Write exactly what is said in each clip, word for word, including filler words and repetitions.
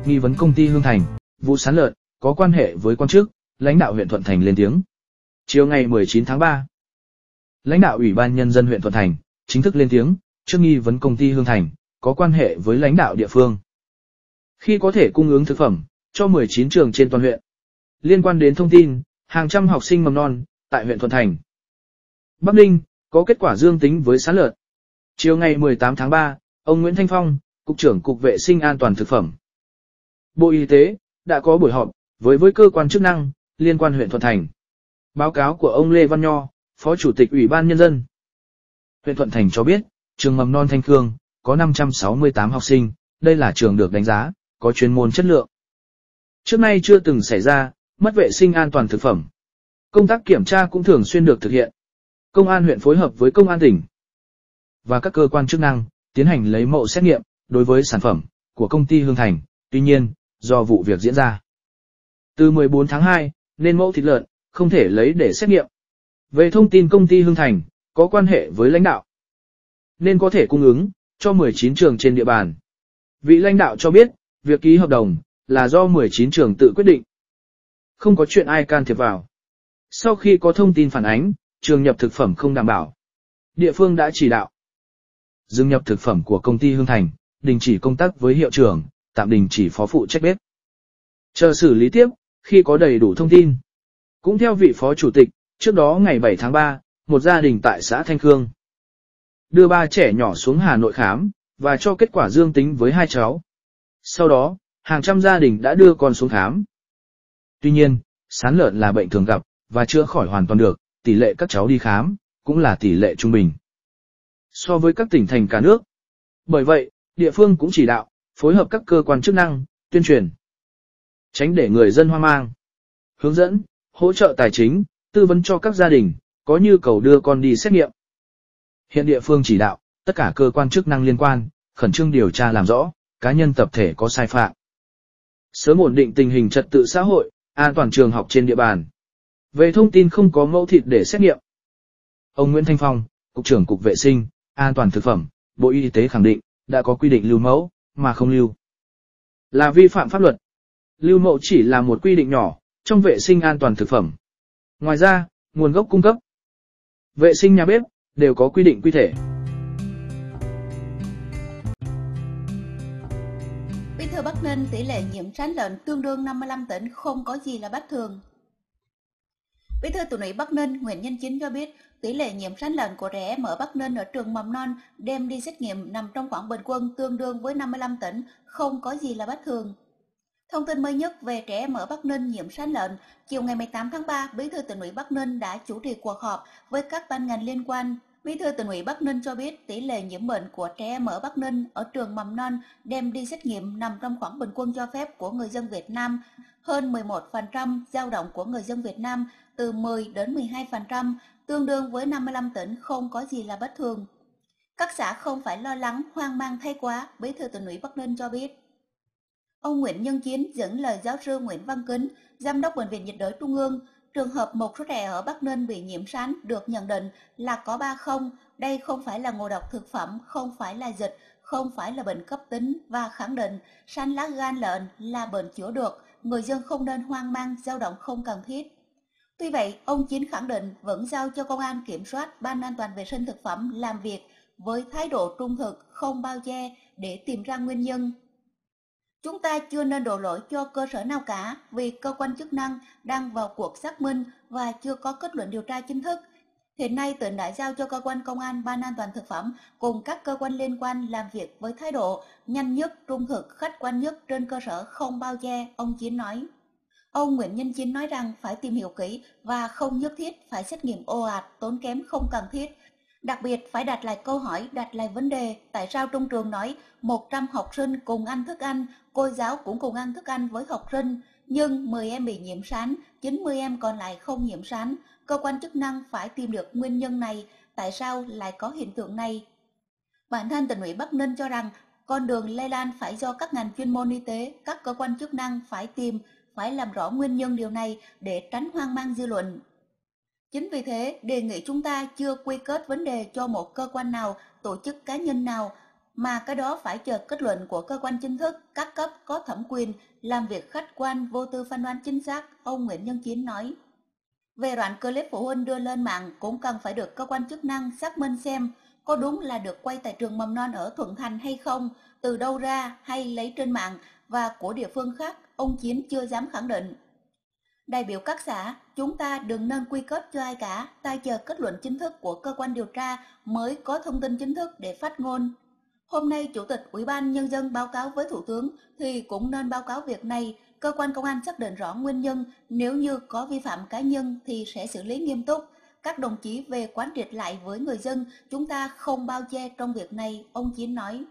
nghi vấn công ty Hương Thành, vụ sán lợn, có quan hệ với quan chức, lãnh đạo huyện Thuận Thành lên tiếng. Chiều ngày mười chín tháng ba, lãnh đạo Ủy ban Nhân dân huyện Thuận Thành chính thức lên tiếng trước nghi vấn công ty Hương Thành có quan hệ với lãnh đạo địa phương khi có thể cung ứng thực phẩm cho mười chín trường trên toàn huyện. Liên quan đến thông tin, hàng trăm học sinh mầm non tại huyện Thuận Thành, Bắc Ninh có kết quả dương tính với sán lợn. Chiều ngày mười tám tháng ba, ông Nguyễn Thanh Phong, Cục trưởng Cục Vệ sinh An toàn Thực phẩm, Bộ Y tế đã có buổi họp với với cơ quan chức năng liên quan huyện Thuận Thành. Báo cáo của ông Lê Văn Nho, Phó Chủ tịch Ủy ban Nhân dân huyện Thuận Thành cho biết, trường mầm non Thanh Khương có năm trăm sáu mươi tám học sinh, đây là trường được đánh giá có chuyên môn chất lượng. Trước nay chưa từng xảy ra mất vệ sinh an toàn thực phẩm. Công tác kiểm tra cũng thường xuyên được thực hiện. Công an huyện phối hợp với Công an tỉnh và các cơ quan chức năng tiến hành lấy mẫu xét nghiệm đối với sản phẩm của công ty Hương Thành. Tuy nhiên, do vụ việc diễn ra từ mười bốn tháng hai nên mẫu thịt lợn không thể lấy để xét nghiệm. Về thông tin công ty Hương Thành có quan hệ với lãnh đạo nên có thể cung ứng cho mười chín trường trên địa bàn. Vị lãnh đạo cho biết, việc ký hợp đồng là do mười chín trường tự quyết định, không có chuyện ai can thiệp vào. Sau khi có thông tin phản ánh, trường nhập thực phẩm không đảm bảo, địa phương đã chỉ đạo dừng nhập thực phẩm của công ty Hương Thành, đình chỉ công tác với hiệu trưởng, tạm đình chỉ phó phụ trách bếp, chờ xử lý tiếp khi có đầy đủ thông tin. Cũng theo vị phó chủ tịch, trước đó ngày bảy tháng ba, một gia đình tại xã Thanh Khương đưa ba trẻ nhỏ xuống Hà Nội khám và cho kết quả dương tính với hai cháu. Sau đó, hàng trăm gia đình đã đưa con xuống khám. Tuy nhiên, sán lợn là bệnh thường gặp và chữa khỏi hoàn toàn được, tỷ lệ các cháu đi khám cũng là tỷ lệ trung bình so với các tỉnh thành cả nước. Bởi vậy, địa phương cũng chỉ đạo phối hợp các cơ quan chức năng tuyên truyền, tránh để người dân hoang mang, hướng dẫn, hỗ trợ tài chính, tư vấn cho các gia đình có nhu cầu đưa con đi xét nghiệm. Hiện địa phương chỉ đạo tất cả cơ quan chức năng liên quan khẩn trương điều tra làm rõ cá nhân tập thể có sai phạm, sớm ổn định tình hình trật tự xã hội, an toàn trường học trên địa bàn. Về thông tin không có mẫu thịt để xét nghiệm, ông Nguyễn Thanh Phong, Cục trưởng Cục Vệ sinh An toàn Thực phẩm, Bộ Y tế khẳng định đã có quy định lưu mẫu mà không lưu là vi phạm pháp luật. Lưu mẫu chỉ là một quy định nhỏ trong vệ sinh an toàn thực phẩm. Ngoài ra, nguồn gốc cung cấp, vệ sinh nhà bếp đều có quy định cụ thể. Bí thư Bắc Ninh, tỷ lệ nhiễm sán lợn tương đương năm mươi lăm tỉnh, không có gì là bất thường. Bí thư Tỉnh ủy Bắc Ninh Nguyễn Nhân Chính cho biết, tỷ lệ nhiễm sán lợn của trẻ em ở Bắc Ninh ở trường mầm non đem đi xét nghiệm nằm trong khoảng bình quân tương đương với năm mươi lăm tỉnh, không có gì là bất thường. Thông tin mới nhất về trẻ em ở Bắc Ninh nhiễm sán lợn, chiều ngày mười tám tháng ba, Bí thư Tỉnh ủy Bắc Ninh đã chủ trì cuộc họp với các ban ngành liên quan. Bí thư Tỉnh ủy Bắc Ninh cho biết tỷ lệ nhiễm bệnh của trẻ em ở Bắc Ninh ở trường mầm non đem đi xét nghiệm nằm trong khoảng bình quân cho phép của người dân Việt Nam, hơn mười một phần trăm, dao động của người dân Việt Nam từ mười đến mười hai phần trăm, tương đương với năm mươi lăm tỉnh, không có gì là bất thường. Các xã không phải lo lắng, hoang mang thay quá, Bí thư Tỉnh ủy Bắc Ninh cho biết. Ông Nguyễn Nhân Chiến dẫn lời giáo sư Nguyễn Văn Kính, Giám đốc Bệnh viện Nhiệt đới Trung ương, trường hợp một số trẻ ở Bắc Ninh bị nhiễm sán được nhận định là có ba không, đây không phải là ngộ độc thực phẩm, không phải là dịch, không phải là bệnh cấp tính và khẳng định sán lá gan lợn là bệnh chữa được, người dân không nên hoang mang, dao động không cần thiết. Tuy vậy, ông Chín khẳng định vẫn giao cho Công an Kiểm soát Ban An toàn vệ sinh thực phẩm làm việc với thái độ trung thực, không bao che để tìm ra nguyên nhân. Chúng ta chưa nên đổ lỗi cho cơ sở nào cả vì cơ quan chức năng đang vào cuộc xác minh và chưa có kết luận điều tra chính thức. Hiện nay tỉnh đã giao cho cơ quan công an Ban An toàn thực phẩm cùng các cơ quan liên quan làm việc với thái độ nhanh nhất, trung thực, khách quan nhất trên cơ sở không bao che, ông Chín nói. Ông Nguyễn Nhân Chín nói rằng phải tìm hiểu kỹ và không nhất thiết phải xét nghiệm ồ ạt, tốn kém không cần thiết. Đặc biệt phải đặt lại câu hỏi, đặt lại vấn đề tại sao trong trường nói một trăm học sinh cùng ăn thức ăn, cô giáo cũng cùng ăn thức ăn với học sinh, nhưng mười em bị nhiễm sán, chín mươi em còn lại không nhiễm sán. Cơ quan chức năng phải tìm được nguyên nhân này, tại sao lại có hiện tượng này. Bản thân Tỉnh ủy Bắc Ninh cho rằng con đường lây lan phải do các ngành chuyên môn y tế, các cơ quan chức năng phải tìm, phải làm rõ nguyên nhân điều này để tránh hoang mang dư luận. Chính vì thế, đề nghị chúng ta chưa quy kết vấn đề cho một cơ quan nào, tổ chức cá nhân nào, mà cái đó phải chờ kết luận của cơ quan chính thức, các cấp có thẩm quyền làm việc khách quan, vô tư phán đoán chính xác, ông Nguyễn Nhân Chiến nói. Về đoạn clip phụ huynh đưa lên mạng cũng cần phải được cơ quan chức năng xác minh xem có đúng là được quay tại trường mầm non ở Thuận Thành hay không, từ đâu ra hay lấy trên mạng và của địa phương khác, ông Chiến chưa dám khẳng định. Đại biểu các xã, chúng ta đừng nên quy kết cho ai cả, ta chờ kết luận chính thức của cơ quan điều tra mới có thông tin chính thức để phát ngôn. Hôm nay Chủ tịch Ủy ban Nhân dân báo cáo với Thủ tướng thì cũng nên báo cáo việc này, cơ quan công an xác định rõ nguyên nhân, nếu như có vi phạm cá nhân thì sẽ xử lý nghiêm túc. Các đồng chí về quán triệt lại với người dân, chúng ta không bao che trong việc này, ông Chiến nói.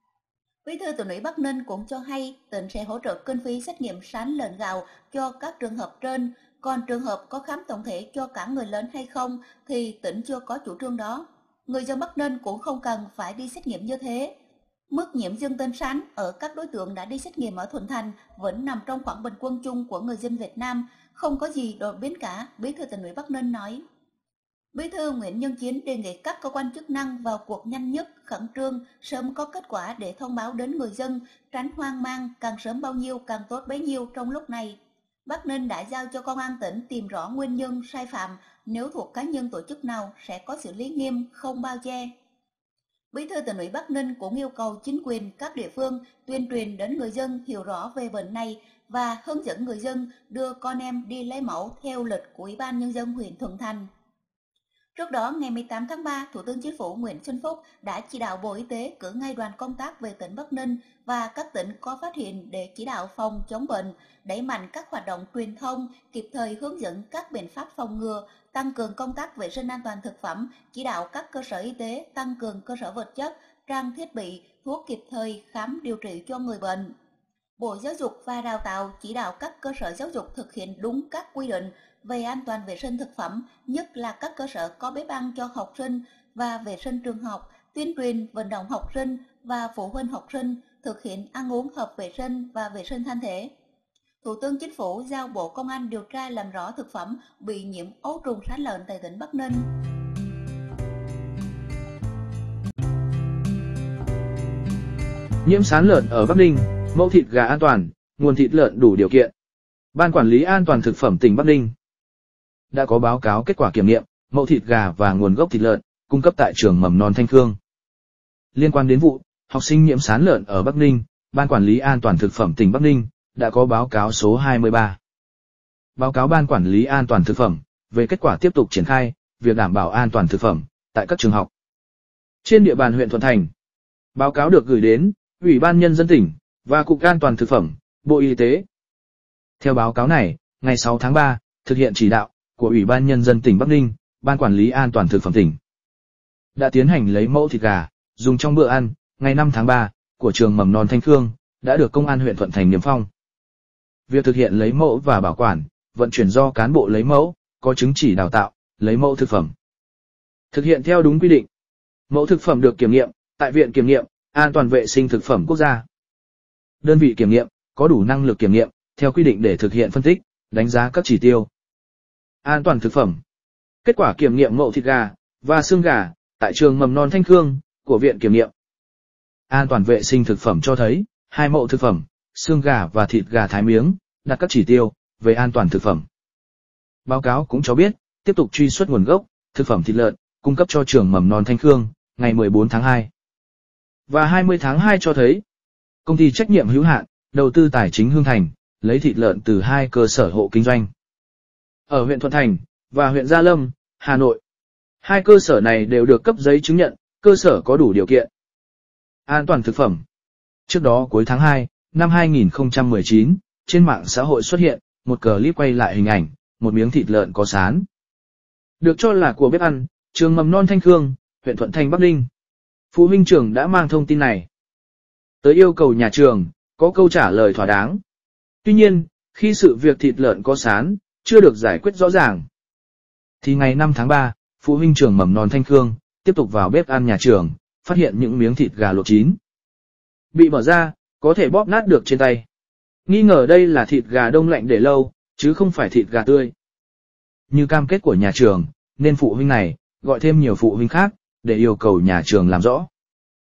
Bí thư Tỉnh ủy Bắc Ninh cũng cho hay tỉnh sẽ hỗ trợ kinh phí xét nghiệm sán lợn gạo cho các trường hợp trên, còn trường hợp có khám tổng thể cho cả người lớn hay không thì tỉnh chưa có chủ trương đó. Người dân Bắc Ninh cũng không cần phải đi xét nghiệm như thế. Mức nhiễm dương tính sán ở các đối tượng đã đi xét nghiệm ở Thuận Thành vẫn nằm trong khoảng bình quân chung của người dân Việt Nam, không có gì đột biến cả, Bí thư Tỉnh ủy Bắc Ninh nói. Bí thư Nguyễn Nhân Chiến đề nghị các cơ quan chức năng vào cuộc nhanh nhất, khẩn trương, sớm có kết quả để thông báo đến người dân, tránh hoang mang, càng sớm bao nhiêu càng tốt bấy nhiêu trong lúc này. Bắc Ninh đã giao cho công an tỉnh tìm rõ nguyên nhân sai phạm, nếu thuộc cá nhân tổ chức nào sẽ có xử lý nghiêm, không bao che. Bí thư Tỉnh ủy Bắc Ninh cũng yêu cầu chính quyền các địa phương tuyên truyền đến người dân hiểu rõ về bệnh này và hướng dẫn người dân đưa con em đi lấy mẫu theo lịch của Ủy ban Nhân dân huyện Thuận Thành. Trước đó, ngày mười tám tháng ba, Thủ tướng Chính phủ Nguyễn Xuân Phúc đã chỉ đạo Bộ Y tế cử ngay đoàn công tác về tỉnh Bắc Ninh và các tỉnh có phát hiện để chỉ đạo phòng chống bệnh, đẩy mạnh các hoạt động truyền thông, kịp thời hướng dẫn các biện pháp phòng ngừa, tăng cường công tác vệ sinh an toàn thực phẩm, chỉ đạo các cơ sở y tế tăng cường cơ sở vật chất, trang thiết bị, thuốc kịp thời khám điều trị cho người bệnh. Bộ Giáo dục và Đào tạo chỉ đạo các cơ sở giáo dục thực hiện đúng các quy định về an toàn vệ sinh thực phẩm, nhất là các cơ sở có bếp ăn cho học sinh và vệ sinh trường học, tuyên truyền vận động học sinh và phụ huynh học sinh thực hiện ăn uống hợp vệ sinh và vệ sinh thân thể. Thủ tướng Chính phủ giao Bộ Công an điều tra làm rõ thực phẩm bị nhiễm ấu trùng sán lợn tại tỉnh Bắc Ninh. Nhiễm sán lợn ở Bắc Ninh, mẫu thịt gà an toàn, nguồn thịt lợn đủ điều kiện. Ban Quản lý An toàn Thực phẩm tỉnh Bắc Ninh đã có báo cáo kết quả kiểm nghiệm mẫu thịt gà và nguồn gốc thịt lợn cung cấp tại trường mầm non Thanh Khương. Liên quan đến vụ học sinh nhiễm sán lợn ở Bắc Ninh, Ban Quản lý An toàn Thực phẩm tỉnh Bắc Ninh đã có báo cáo số hai mươi ba. Báo cáo Ban Quản lý An toàn Thực phẩm về kết quả tiếp tục triển khai việc đảm bảo an toàn thực phẩm tại các trường học trên địa bàn huyện Thuận Thành. Báo cáo được gửi đến Ủy ban Nhân dân tỉnh và Cục An toàn Thực phẩm, Bộ Y tế. Theo báo cáo này, ngày sáu tháng ba, thực hiện chỉ đạo của Ủy ban Nhân dân tỉnh Bắc Ninh, Ban Quản lý An toàn Thực phẩm tỉnh đã tiến hành lấy mẫu thịt gà dùng trong bữa ăn ngày năm tháng ba của trường mầm non Thanh Khương đã được Công an huyện Thuận Thành niêm phong. Việc thực hiện lấy mẫu và bảo quản, vận chuyển do cán bộ lấy mẫu có chứng chỉ đào tạo lấy mẫu thực phẩm. Thực hiện theo đúng quy định. Mẫu thực phẩm được kiểm nghiệm tại Viện Kiểm nghiệm An toàn vệ sinh thực phẩm quốc gia. Đơn vị kiểm nghiệm có đủ năng lực kiểm nghiệm theo quy định để thực hiện phân tích, đánh giá các chỉ tiêu an toàn thực phẩm. Kết quả kiểm nghiệm mẫu thịt gà và xương gà tại trường mầm non Thanh Khương của Viện Kiểm nghiệm An toàn vệ sinh thực phẩm cho thấy hai mẫu thực phẩm, xương gà và thịt gà thái miếng đạt các chỉ tiêu về an toàn thực phẩm. Báo cáo cũng cho biết tiếp tục truy xuất nguồn gốc thực phẩm thịt lợn cung cấp cho trường mầm non Thanh Khương ngày mười bốn tháng hai và hai mươi tháng hai cho thấy công ty trách nhiệm hữu hạn đầu tư tài chính Hương Thành lấy thịt lợn từ hai cơ sở hộ kinh doanh ở huyện Thuận Thành và huyện Gia Lâm, Hà Nội. Hai cơ sở này đều được cấp giấy chứng nhận cơ sở có đủ điều kiện an toàn thực phẩm. Trước đó cuối tháng hai năm hai nghìn không trăm mười chín, trên mạng xã hội xuất hiện một clip quay lại hình ảnh một miếng thịt lợn có sán, được cho là của bếp ăn trường mầm non Thanh Khương, huyện Thuận Thành, Bắc Ninh. Phụ huynh trường đã mang thông tin này tới yêu cầu nhà trường có câu trả lời thỏa đáng. Tuy nhiên, khi sự việc thịt lợn có sán chưa được giải quyết rõ ràng, thì ngày năm tháng ba, phụ huynh trường mầm non Thanh Khương tiếp tục vào bếp ăn nhà trường, phát hiện những miếng thịt gà luộc chín bị mở ra, có thể bóp nát được trên tay. Nghi ngờ đây là thịt gà đông lạnh để lâu, chứ không phải thịt gà tươi như cam kết của nhà trường, nên phụ huynh này gọi thêm nhiều phụ huynh khác để yêu cầu nhà trường làm rõ.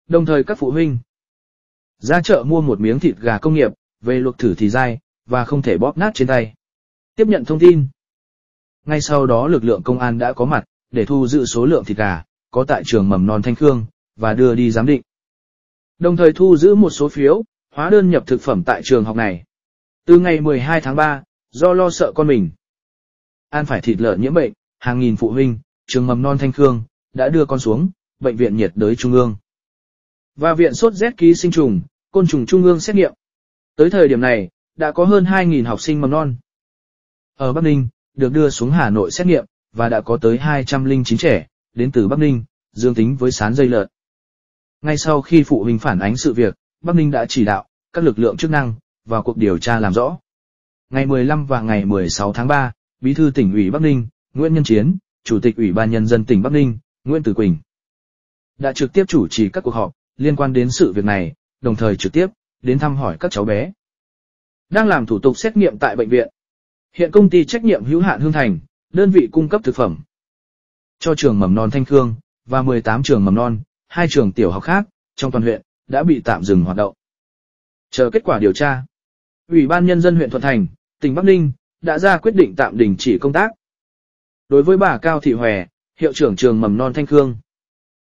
Đồng thời các phụ huynh ra chợ mua một miếng thịt gà công nghiệp, về luộc thử thì dai, và không thể bóp nát trên tay. Tiếp nhận thông tin. Ngay sau đó lực lượng công an đã có mặt, để thu giữ số lượng thịt gà, có tại trường mầm non Thanh Khương, và đưa đi giám định. Đồng thời thu giữ một số phiếu, hóa đơn nhập thực phẩm tại trường học này. Từ ngày mười hai tháng ba, do lo sợ con mình ăn phải thịt lợn nhiễm bệnh, hàng nghìn phụ huynh, trường mầm non Thanh Khương, đã đưa con xuống Bệnh viện nhiệt đới Trung ương và Viện sốt rét ký sinh trùng, côn trùng Trung ương xét nghiệm. Tới thời điểm này, đã có hơn hai nghìn học sinh mầm non ở Bắc Ninh được đưa xuống Hà Nội xét nghiệm, và đã có tới hai trăm lẻ chín trẻ đến từ Bắc Ninh dương tính với sán dây lợn. Ngay sau khi phụ huynh phản ánh sự việc, Bắc Ninh đã chỉ đạo các lực lượng chức năng vào cuộc điều tra làm rõ. Ngày mười lăm và ngày mười sáu tháng ba, Bí thư Tỉnh ủy Bắc Ninh, Nguyễn Nhân Chiến, Chủ tịch Ủy ban Nhân dân tỉnh Bắc Ninh, Nguyễn Tử Quỳnh, đã trực tiếp chủ trì các cuộc họp liên quan đến sự việc này, đồng thời trực tiếp đến thăm hỏi các cháu bé đang làm thủ tục xét nghiệm tại bệnh viện. Hiện công ty trách nhiệm hữu hạn Hương Thành, đơn vị cung cấp thực phẩm cho trường mầm non Thanh Khương và mười tám trường mầm non, hai trường tiểu học khác trong toàn huyện đã bị tạm dừng hoạt động. Chờ kết quả điều tra, Ủy ban Nhân dân huyện Thuận Thành, tỉnh Bắc Ninh đã ra quyết định tạm đình chỉ công tác đối với bà Cao Thị Hòe, hiệu trưởng trường mầm non Thanh Khương.